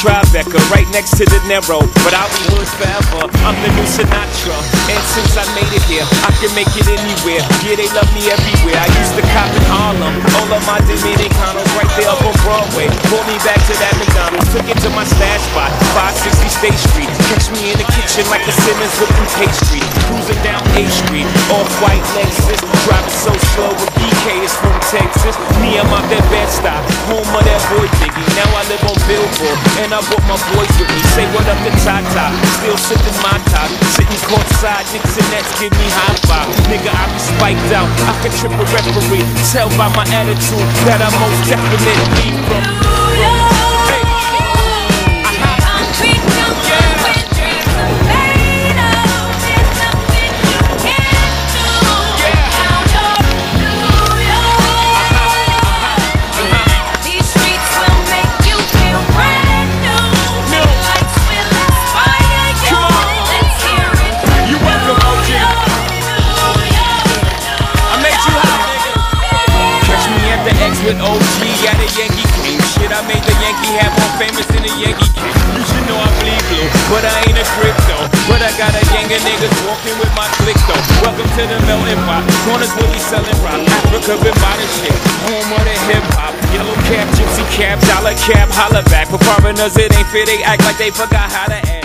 Tribeca, right next to the Narrow, but I'll be hood forever. I'm the new Sinatra, and since I made it here, I can make it anywhere. Yeah, they love me everywhere. I used to cop in Harlem, all of my Dominicanos right there up on Broadway. Pulled me back to that McDonald's, took it to my stash spot, 560 State Street. Catch me in the kitchen like a Simmons whipping pastry. Cruising down A Street, off-white Lexus, driving so slow with BK is from Texas. Me, I'm out that Bed-Stuy, home of that boy Biggie. Now I live on Billboard, and I brought my boys with me. Say what up to Tata, still sipping my top. Sitting courtside, Knicks and Nets give me high five. Nigga, I be spiked out, I can trip a referee. Tell by my attitude that I most definitely from with OG at a Yankee game. Shit, I made the Yankee hat more famous than the Yankee king. You should know I bleed blue, but I ain't a crypto. But I got a gang of niggas walking with my click though. Welcome to the melting pot. Corners where we selling rock. Africa been by the shit. Home of the hip hop. Yellow cap, gypsy cap, dollar cap, holla back. For foreigners it ain't fair, they act like they forgot how to act.